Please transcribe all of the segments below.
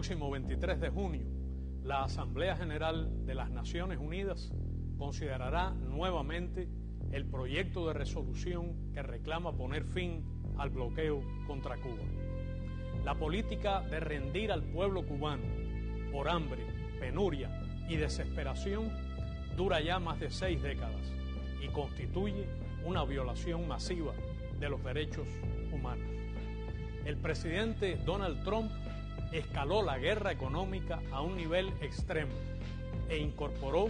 próximo 23 de junio, la Asamblea General de las Naciones Unidas considerará nuevamente el proyecto de resolución que reclama poner fin al bloqueo contra Cuba. La política de rendir al pueblo cubano por hambre, penuria y desesperación dura ya más de 6 décadas y constituye una violación masiva de los derechos humanos. El presidente Donald Trump escaló la guerra económica a un nivel extremo e incorporó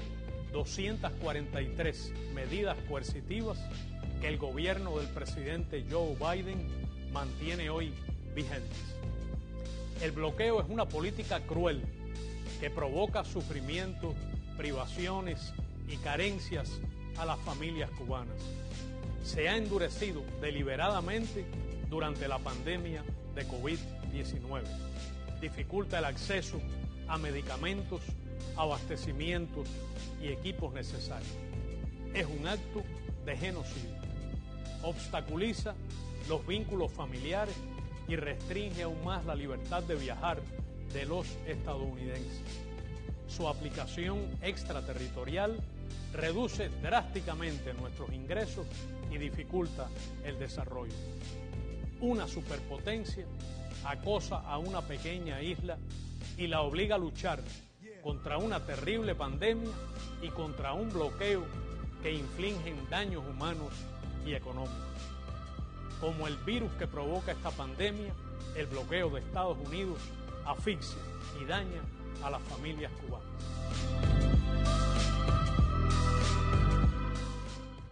243 medidas coercitivas que el gobierno del presidente Joe Biden mantiene hoy vigentes. El bloqueo es una política cruel que provoca sufrimiento, privaciones y carencias a las familias cubanas. Se ha endurecido deliberadamente durante la pandemia de COVID-19. Dificulta el acceso a medicamentos, abastecimientos y equipos necesarios. Es un acto de genocidio. Obstaculiza los vínculos familiares y restringe aún más la libertad de viajar de los estadounidenses. Su aplicación extraterritorial reduce drásticamente nuestros ingresos y dificulta el desarrollo. Una superpotencia acosa a una pequeña isla y la obliga a luchar contra una terrible pandemia y contra un bloqueo que infligen daños humanos y económicos. Como el virus que provoca esta pandemia, el bloqueo de Estados Unidos asfixia y daña a las familias cubanas.